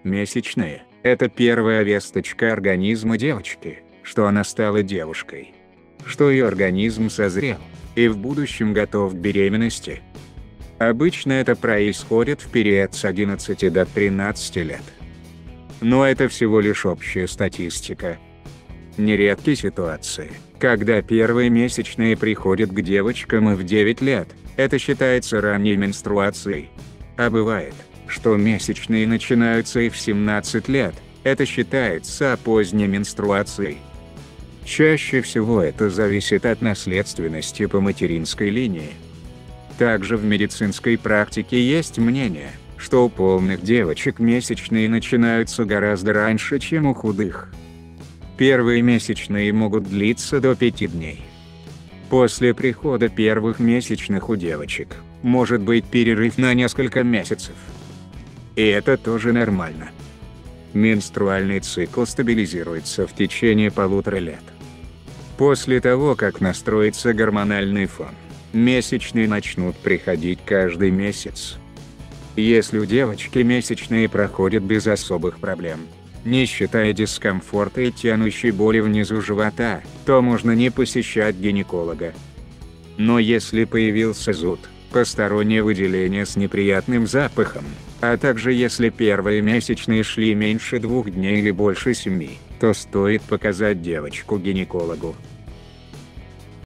Месячные – это первая весточка организма девочки, что она стала девушкой, что ее организм созрел и в будущем готов к беременности. Обычно это происходит в период с 11 до 13 лет. Но это всего лишь общая статистика. Нередки ситуации, когда первые месячные приходят к девочкам и в 9 лет, это считается ранней менструацией. А бывает, что месячные начинаются и в 17 лет, это считается поздней менструацией. Чаще всего это зависит от наследственности по материнской линии. Также в медицинской практике есть мнение, что у полных девочек месячные начинаются гораздо раньше, чем у худых. Первые месячные могут длиться до 5 дней. После прихода первых месячных у девочек может быть перерыв на несколько месяцев. И это тоже нормально. Менструальный цикл стабилизируется в течение 1,5 лет. После того, как настроится гормональный фон, месячные начнут приходить каждый месяц. Если у девочки месячные проходят без особых проблем, не считая дискомфорта и тянущей боли внизу живота, то можно не посещать гинеколога. Но если появился зуд, постороннее выделение с неприятным запахом, а также если первые месячные шли меньше 2 дней или больше 7, то стоит показать девочку гинекологу.